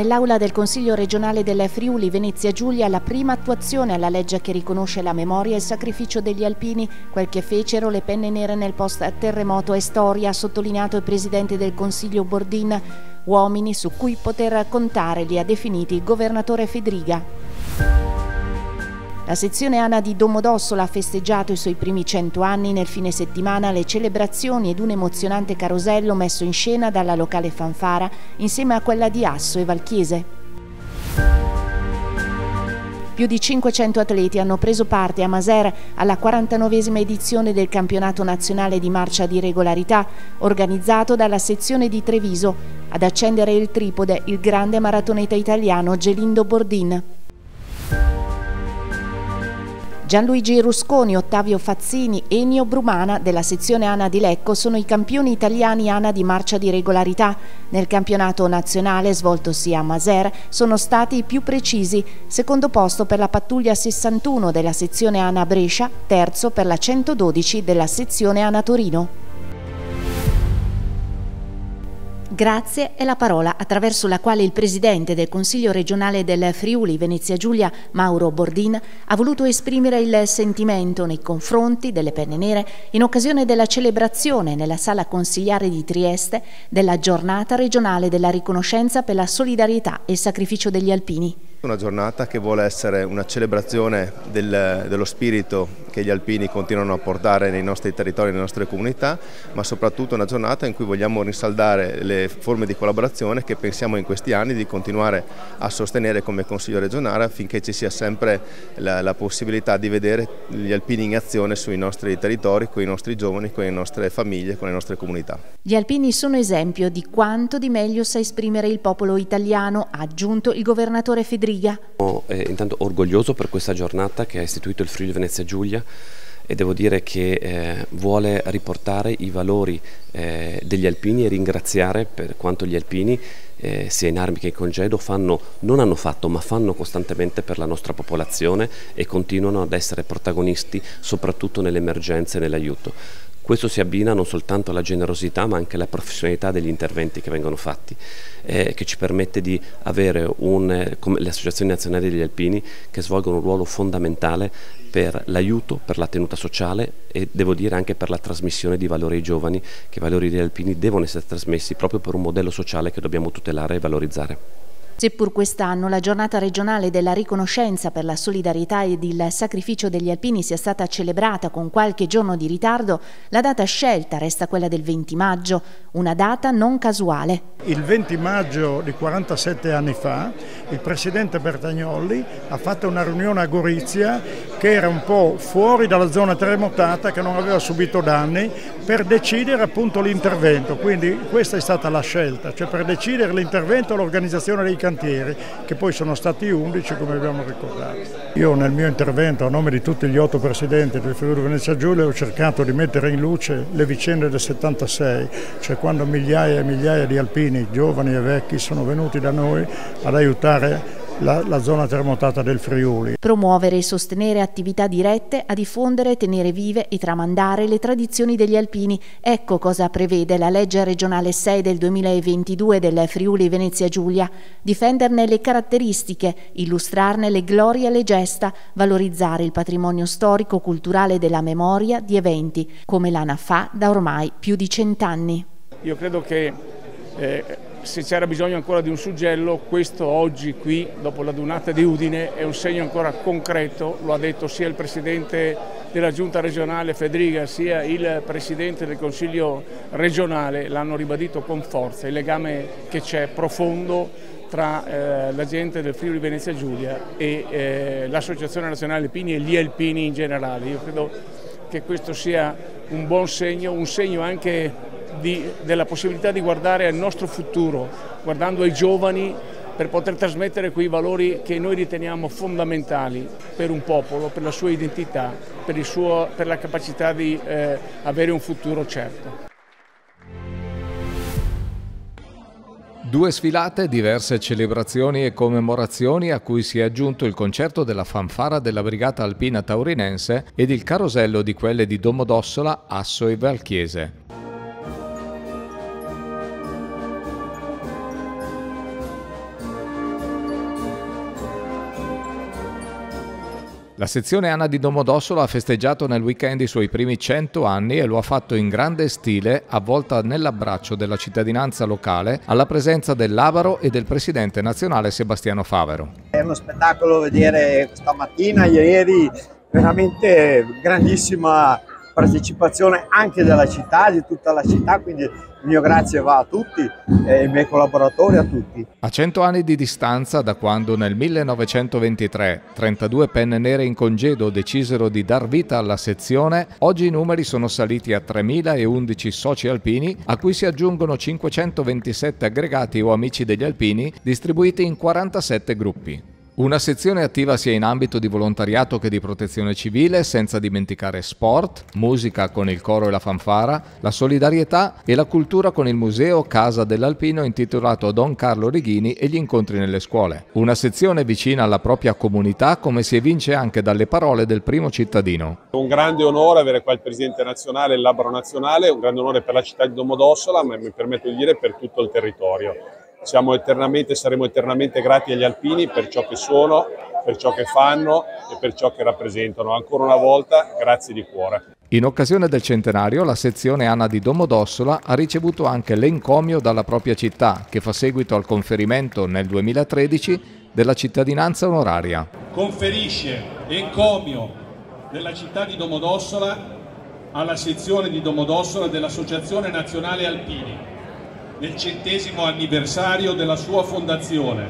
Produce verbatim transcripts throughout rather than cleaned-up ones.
Nell'aula del Consiglio regionale del Friuli Venezia Giulia la prima attuazione alla legge che riconosce la memoria e il sacrificio degli alpini, quel che fecero le penne nere nel post-terremoto è storia, ha sottolineato il presidente del Consiglio Bordin, uomini su cui poter contare li ha definiti il governatore Fedriga. La sezione ANA di Domodossola ha festeggiato i suoi primi cento anni nel fine settimana, le celebrazioni ed un emozionante carosello messo in scena dalla locale fanfara insieme a quella di Asso e Valchiese. Più di cinquecento atleti hanno preso parte a Maser alla quarantanovesima edizione del campionato nazionale di marcia di regolarità organizzato dalla sezione di Treviso. Ad accendere il tripode il grande maratoneta italiano Gelindo Bordin. Gianluigi Rusconi, Ottavio Fazzini e Ennio Brumana della sezione ANA di Lecco sono i campioni italiani ANA di marcia di regolarità. Nel campionato nazionale svoltosi a Maser sono stati i più precisi, secondo posto per la pattuglia sessantuno della sezione ANA Brescia, terzo per la centododici della sezione ANA Torino. Grazie è la parola attraverso la quale il presidente del Consiglio regionale del Friuli Venezia Giulia, Mauro Bordin, ha voluto esprimere il sentimento nei confronti delle penne nere in occasione della celebrazione nella sala consigliare di Trieste della giornata regionale della riconoscenza per la solidarietà e il sacrificio degli alpini. Una giornata che vuole essere una celebrazione del, dello spirito che gli alpini continuano a portare nei nostri territori, nelle nostre comunità, ma soprattutto una giornata in cui vogliamo rinsaldare le forme di collaborazione che pensiamo in questi anni di continuare a sostenere come Consiglio regionale affinché ci sia sempre la, la possibilità di vedere gli alpini in azione sui nostri territori, con i nostri giovani, con le nostre famiglie, con le nostre comunità. Gli alpini sono esempio di quanto di meglio sa esprimere il popolo italiano, ha aggiunto il governatore Fedriga. Sono eh, intanto orgoglioso per questa giornata che ha istituito il Friuli Venezia Giulia e devo dire che eh, vuole riportare i valori eh, degli alpini e ringraziare per quanto gli alpini eh, sia in armi che in congedo fanno, non hanno fatto ma fanno costantemente per la nostra popolazione e continuano ad essere protagonisti soprattutto nelle emergenze e nell'aiuto. Questo si abbina non soltanto alla generosità ma anche alla professionalità degli interventi che vengono fatti, eh, che ci permette di avere un, eh, come le associazioni nazionali degli alpini che svolgono un ruolo fondamentale per l'aiuto, per la tenuta sociale e devo dire anche per la trasmissione di valori ai giovani, che i valori degli alpini devono essere trasmessi proprio per un modello sociale che dobbiamo tutelare e valorizzare. Seppur quest'anno la giornata regionale della riconoscenza per la solidarietà ed il sacrificio degli alpini sia stata celebrata con qualche giorno di ritardo, la data scelta resta quella del venti maggio, una data non casuale. Il venti maggio di quarantasette anni fa il presidente Bertagnolli ha fatto una riunione a Gorizia che era un po' fuori dalla zona terremotata, che non aveva subito danni, per decidere appunto l'intervento. Quindi questa è stata la scelta, cioè per decidere l'intervento e l'organizzazione dei cantieri, che poi sono stati undici come abbiamo ricordato. Io nel mio intervento a nome di tutti gli otto presidenti del Friuli Venezia Giulia ho cercato di mettere in luce le vicende del settantasei, cioè quando migliaia e migliaia di alpini, giovani e vecchi, sono venuti da noi ad aiutare La, la zona terremotata del Friuli. Promuovere e sostenere attività dirette a diffondere, tenere vive e tramandare le tradizioni degli alpini. Ecco cosa prevede la legge regionale sei del duemilaventidue del Friuli Venezia Giulia. Difenderne le caratteristiche, illustrarne le glorie e le gesta, valorizzare il patrimonio storico-culturale della memoria di eventi, come l'ANA fa da ormai più di cent'anni. Io credo che eh, se c'era bisogno ancora di un suggello, questo oggi qui, dopo la dunata di Udine, è un segno ancora concreto, lo ha detto sia il Presidente della Giunta regionale Fedriga, sia il Presidente del Consiglio regionale, l'hanno ribadito con forza, il legame che c'è profondo tra eh, la gente del Friuli Venezia Giulia e eh, l'Associazione Nazionale Alpini e gli alpini in generale. Io credo che questo sia un buon segno, un segno anche Di, della possibilità di guardare al nostro futuro, guardando ai giovani per poter trasmettere quei valori che noi riteniamo fondamentali per un popolo, per la sua identità, per, il suo, per la capacità di eh, avere un futuro certo. Due sfilate, diverse celebrazioni e commemorazioni a cui si è aggiunto il concerto della fanfara della Brigata Alpina Taurinense ed il carosello di quelle di Domodossola, Asso e Valchiese. La sezione Anna di Domodossola ha festeggiato nel weekend i suoi primi cento anni e lo ha fatto in grande stile, avvolta nell'abbraccio della cittadinanza locale, alla presenza dell'Avaro e del presidente nazionale Sebastiano Favero. È uno spettacolo vedere stamattina, ieri, veramente grandissima partecipazione anche della città, di tutta la città, quindi il mio grazie va a tutti e ai miei collaboratori, a tutti. A cento anni di distanza da quando nel millenovecentoventitré trentadue penne nere in congedo decisero di dar vita alla sezione, oggi i numeri sono saliti a tremilaundici soci alpini, a cui si aggiungono cinquecentoventisette aggregati o amici degli alpini distribuiti in quarantasette gruppi. Una sezione attiva sia in ambito di volontariato che di protezione civile, senza dimenticare sport, musica con il coro e la fanfara, la solidarietà e la cultura con il museo Casa dell'Alpino intitolato a Don Carlo Righini e gli incontri nelle scuole. Una sezione vicina alla propria comunità, come si evince anche dalle parole del primo cittadino. Un grande onore avere qua il Presidente nazionale e il Labbro nazionale, un grande onore per la città di Domodossola, ma mi permetto di dire per tutto il territorio. Siamo eternamente, saremo eternamente grati agli alpini per ciò che sono, per ciò che fanno e per ciò che rappresentano. Ancora una volta, grazie di cuore. In occasione del centenario, la sezione Anna di Domodossola ha ricevuto anche l'encomio dalla propria città, che fa seguito al conferimento nel duemilatredici della cittadinanza onoraria. Conferisce encomio della città di Domodossola alla sezione di Domodossola dell'Associazione Nazionale Alpini, nel centesimo anniversario della sua fondazione.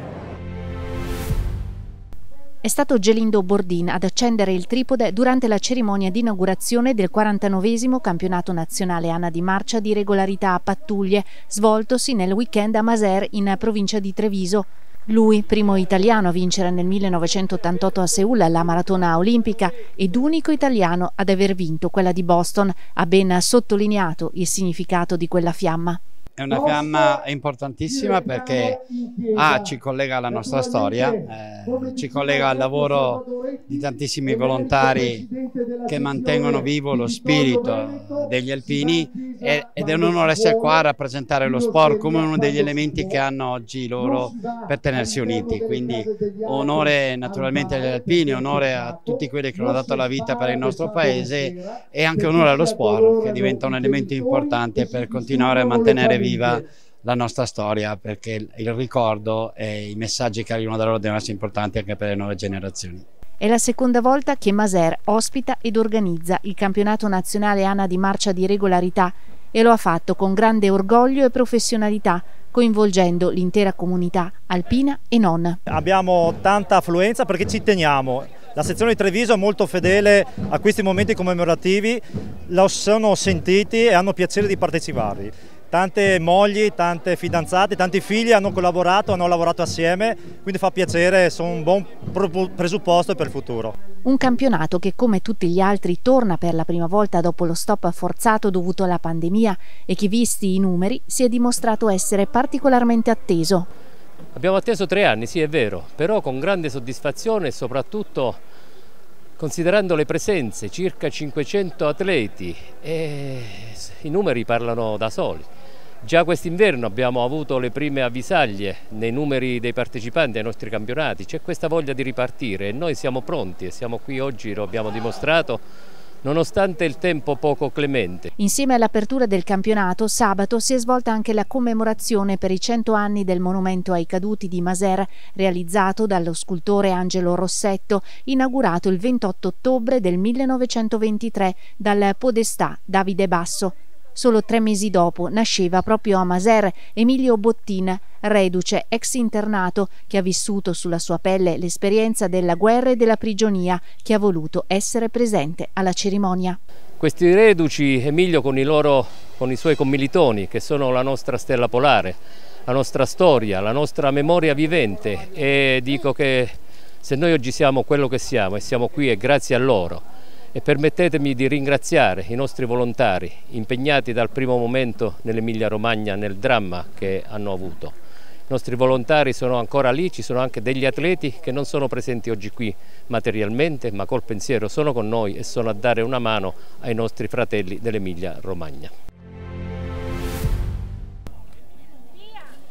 È stato Gelindo Bordin ad accendere il tripode durante la cerimonia di inaugurazione del quarantanovesimo campionato nazionale Anna di marcia di regolarità a pattuglie, svoltosi nel weekend a Maser in provincia di Treviso. Lui, primo italiano a vincere nel millenovecentottantotto a Seul la maratona olimpica ed unico italiano ad aver vinto quella di Boston, ha ben sottolineato il significato di quella fiamma. È una fiamma importantissima perché A, ci collega alla nostra storia, eh, ci collega al lavoro di tantissimi volontari che mantengono vivo lo spirito degli alpini e, ed è un onore essere qua a rappresentare lo sport come uno degli elementi che hanno oggi loro per tenersi uniti. Quindi onore naturalmente agli alpini, onore a tutti quelli che hanno dato la vita per il nostro paese e anche onore allo sport, che diventa un elemento importante per continuare a mantenere viva la nostra storia, perché il ricordo e i messaggi che arrivano da loro devono essere importanti anche per le nuove generazioni. È la seconda volta che Maser ospita ed organizza il campionato nazionale Anna di marcia di regolarità e lo ha fatto con grande orgoglio e professionalità, coinvolgendo l'intera comunità alpina e non. Abbiamo tanta affluenza perché ci teniamo. La sezione di Treviso è molto fedele a questi momenti commemorativi, lo sono sentiti e hanno piacere di parteciparvi. Tante mogli, tante fidanzate, tanti figli hanno collaborato, hanno lavorato assieme, quindi fa piacere, sono un buon presupposto per il futuro. Un campionato che, come tutti gli altri, torna per la prima volta dopo lo stop forzato dovuto alla pandemia e che, visti i numeri, si è dimostrato essere particolarmente atteso. Abbiamo atteso tre anni, sì è vero, però con grande soddisfazione e soprattutto considerando le presenze, circa cinquecento atleti, e i numeri parlano da soli. Già quest'inverno abbiamo avuto le prime avvisaglie nei numeri dei partecipanti ai nostri campionati, c'è questa voglia di ripartire e noi siamo pronti e siamo qui oggi, lo abbiamo dimostrato, nonostante il tempo poco clemente. Insieme all'apertura del campionato, sabato si è svolta anche la commemorazione per i cento anni del monumento ai caduti di Maser, realizzato dallo scultore Angelo Rossetto, inaugurato il ventotto ottobre del millenovecentoventitré dal podestà Davide Basso. Solo tre mesi dopo nasceva proprio a Maser Emilio Bottin, reduce ex internato, che ha vissuto sulla sua pelle l'esperienza della guerra e della prigionia, che ha voluto essere presente alla cerimonia. Questi reduci, Emilio con i, loro, con i suoi commilitoni, che sono la nostra stella polare, la nostra storia, la nostra memoria vivente, e dico che se noi oggi siamo quello che siamo e siamo qui è grazie a loro. E permettetemi di ringraziare i nostri volontari impegnati dal primo momento nell'Emilia Romagna nel dramma che hanno avuto. I nostri volontari sono ancora lì, ci sono anche degli atleti che non sono presenti oggi qui materialmente, ma col pensiero sono con noi e sono a dare una mano ai nostri fratelli dell'Emilia Romagna.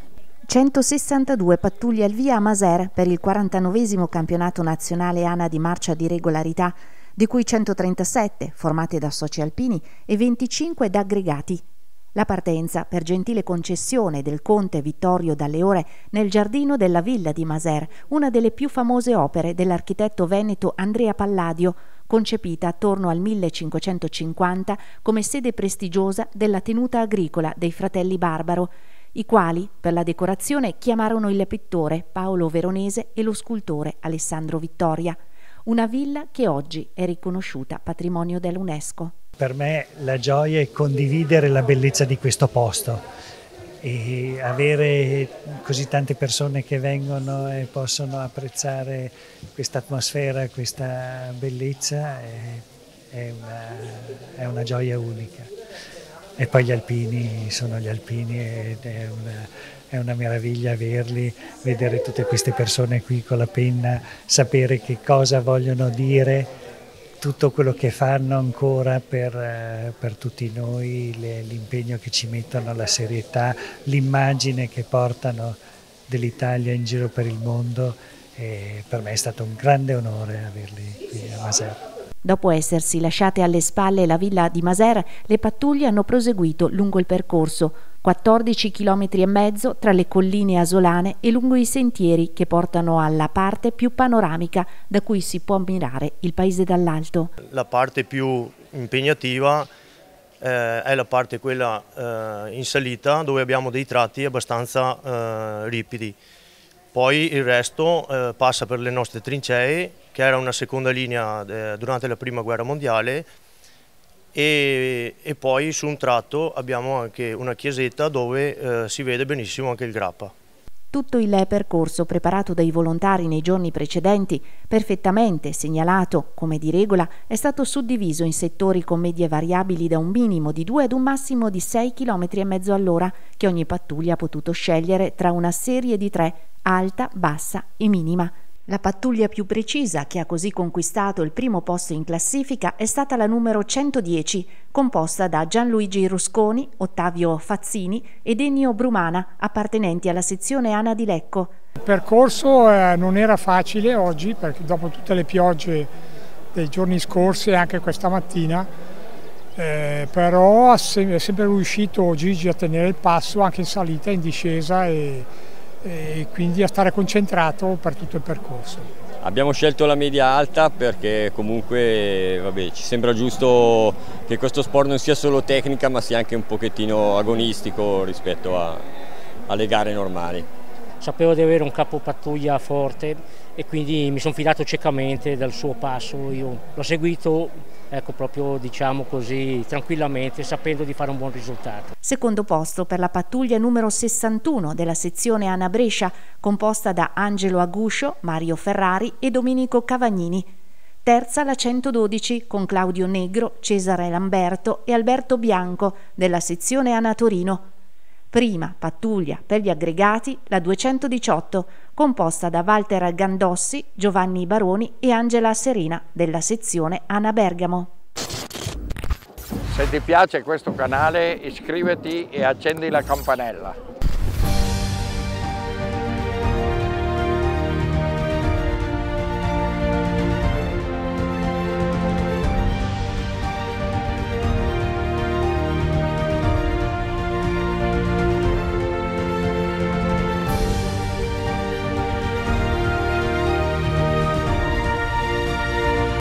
centosessantadue pattuglie al via a Maser per il quarantanovesimo campionato nazionale ANA di marcia di regolarità, di cui centotrentasette formate da soci alpini e venticinque da aggregati. La partenza, per gentile concessione del conte Vittorio Dalleore, nel giardino della villa di Maser, una delle più famose opere dell'architetto veneto Andrea Palladio, concepita attorno al millecinquecentocinquanta come sede prestigiosa della tenuta agricola dei fratelli Barbaro, i quali, per la decorazione, chiamarono il pittore Paolo Veronese e lo scultore Alessandro Vittoria. Una villa che oggi è riconosciuta patrimonio dell'UNESCO. Per me la gioia è condividere la bellezza di questo posto e avere così tante persone che vengono e possono apprezzare questa atmosfera, questa bellezza è, è, una, è una gioia unica. E poi gli alpini sono gli alpini ed è una, è una meraviglia averli, vedere tutte queste persone qui con la penna, sapere che cosa vogliono dire, tutto quello che fanno ancora per, per tutti noi, l'impegno che ci mettono, la serietà, l'immagine che portano dell'Italia in giro per il mondo, e per me è stato un grande onore averli qui a Maser. Dopo essersi lasciate alle spalle la villa di Maser, le pattuglie hanno proseguito lungo il percorso, quattordici chilometri e mezzo tra le colline asolane e lungo i sentieri che portano alla parte più panoramica da cui si può ammirare il paese dall'alto. La parte più impegnativa eh, è la parte quella eh, in salita, dove abbiamo dei tratti abbastanza eh, ripidi. Poi il resto eh, passa per le nostre trincee, che era una seconda linea eh, durante la prima guerra mondiale, e, e poi su un tratto abbiamo anche una chiesetta dove eh, si vede benissimo anche il Grappa. Tutto il percorso preparato dai volontari nei giorni precedenti, perfettamente segnalato come di regola, è stato suddiviso in settori con medie variabili da un minimo di due ad un massimo di sei chilometri e mezzo all'ora, che ogni pattuglia ha potuto scegliere tra una serie di tre, alta, bassa e minima. La pattuglia più precisa, che ha così conquistato il primo posto in classifica, è stata la numero centodieci, composta da Gianluigi Rusconi, Ottavio Fazzini ed Ennio Brumana, appartenenti alla sezione ANA di Lecco. Il percorso eh, non era facile oggi, perché dopo tutte le piogge dei giorni scorsi e anche questa mattina, eh, però è sempre riuscito Gigi a tenere il passo anche in salita, in discesa, e e quindi a stare concentrato per tutto il percorso. Abbiamo scelto la media alta perché comunque vabbè, ci sembra giusto che questo sport non sia solo tecnica ma sia anche un pochettino agonistico rispetto a, alle gare normali. Sapevo di avere un capo pattuglia forte e quindi mi sono fidato ciecamente del suo passo. Io l'ho seguito, ecco, proprio diciamo così tranquillamente, sapendo di fare un buon risultato. Secondo posto per la pattuglia numero sessantuno della sezione ANA Brescia, composta da Angelo Aguscio, Mario Ferrari e Domenico Cavagnini. Terza la centododici con Claudio Negro, Cesare Lamberto e Alberto Bianco della sezione ANA Torino. Prima pattuglia per gli aggregati la duecentodiciotto, composta da Walter Gandossi, Giovanni Baroni e Angela Serena della sezione ANA Bergamo. Se ti piace questo canale iscriviti e accendi la campanella.